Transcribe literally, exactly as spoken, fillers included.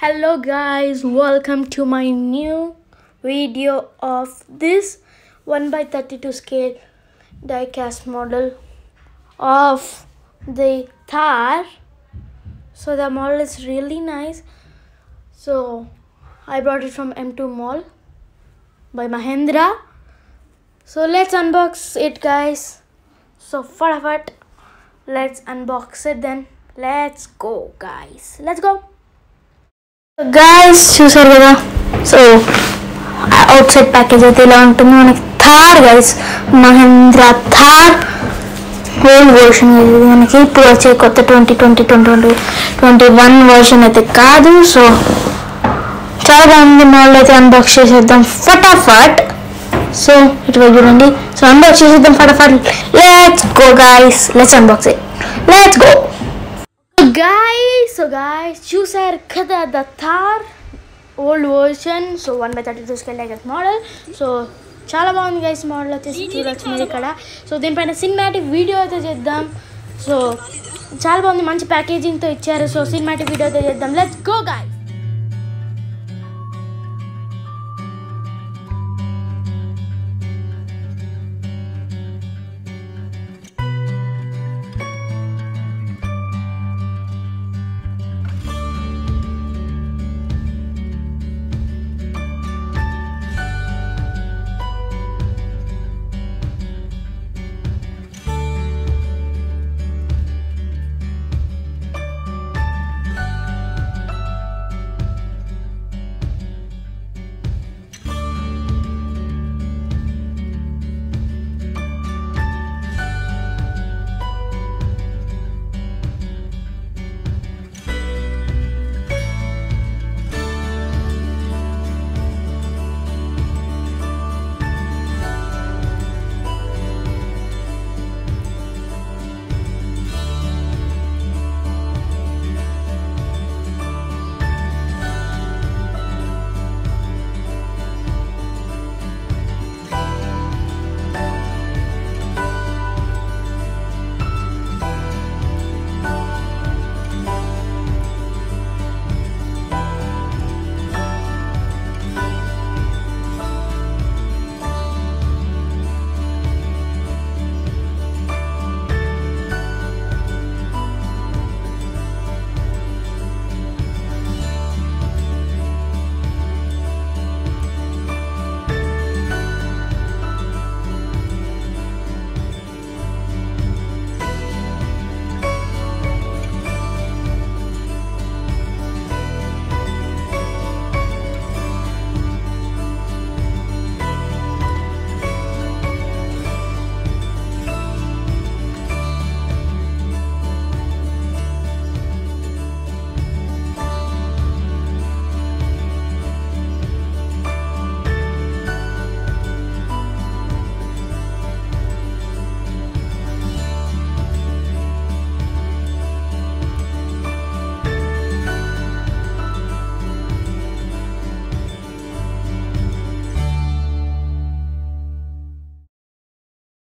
Hello guys, welcome to my new video of this one by thirty-two scale die-cast model of the Thar. So the model is really nice. So I brought it from M two Mall by Mahindra. So let's unbox it guys. So fatafat, let's unbox it then. Let's go guys, let's go. So guys, చూసారు కదా. So out side package అయితే ఇలా ఉంటుంది. మనకి Thar guys, Mahindra Thar old version. ఇది మనకి ఇప్పుడు వచ్చే కొత్త twenty twenty twenty twenty twenty one version అయితే కాదు. సో చాలా బాగుంది మోడల్ అయితే. అన్బాక్స్ చేసేద్దాం ఫటాఫట్. సో ఇటువైపు చూడండి. సో అన్బాక్స్ చేసేద్దాం ఫటాఫట్. Let's go guys, let's unbox it, let's go. Guys, so guys, చూసారు కదా the Thar old version. So one by thirty two scale like model. So చాలా బాగుంది గైస్ మోడల్ అయితే, చూడొచ్చు మీరు ఇక్కడ. సో దీనిపైన సినిమాటిక్ వీడియో అయితే చేద్దాం. సో చాలా బాగుంది, మంచి ప్యాకేజింగ్తో ఇచ్చారు. సో సినిమాటిక్ వీడియో అయితే చేద్దాం. Let's go guys.